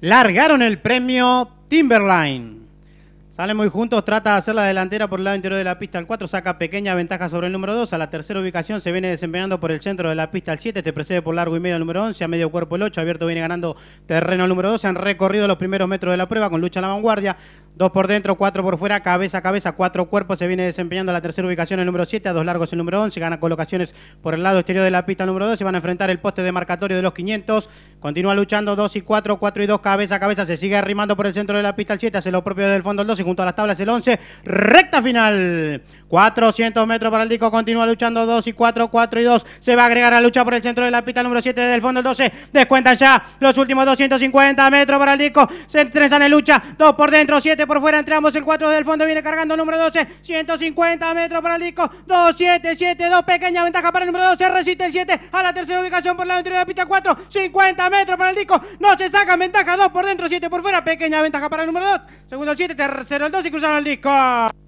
Largaron el premio Timberline. Salen muy juntos, trata de hacer la delantera por el lado interior de la pista. El 4 saca pequeña ventaja sobre el número 2. A la tercera ubicación se viene desempeñando por el centro de la pista el 7. Te precede por largo y medio el número 11. A medio cuerpo el 8. Abierto viene ganando terreno el número 12. Han recorrido los primeros metros de la prueba con lucha a la vanguardia. 2 por dentro, 4 por fuera, cabeza a cabeza, 4 cuerpos. Se viene desempeñando a la tercera ubicación el número 7. A 2 largos el número 11. Gana colocaciones por el lado exterior de la pista el número 2. Se van a enfrentar el poste demarcatorio de los 500. Continúa luchando 2 y 4, 4 y 2, cabeza a cabeza. Se sigue arrimando por el centro de la pista el 7. Hace lo propio desde el fondo el 12. Junto a las tablas el 11. Recta final. 400 metros para el disco. Continúa luchando 2 y 4, 4 y 2. Se va a agregar a la lucha por el centro de la pista el número 7 desde el fondo el 12. Descuentan ya los últimos 250 metros para el disco. Se entresan en lucha. 2 por dentro, 7 por fuera. Entre ambos el 4 desde el fondo viene cargando el número 12. 150 metros para el disco. 2, 7, 7, 2. Pequeña ventaja para el número 12. Resiste el 7 a la tercera ubicación por el lado interior de la pista 4. 50 metros para el disco. No se saca ventaja. 2 por dentro, 7 por fuera. Pequeña ventaja para el número 2. Segundo el 7, tercero el 2 y cruzaron el disco.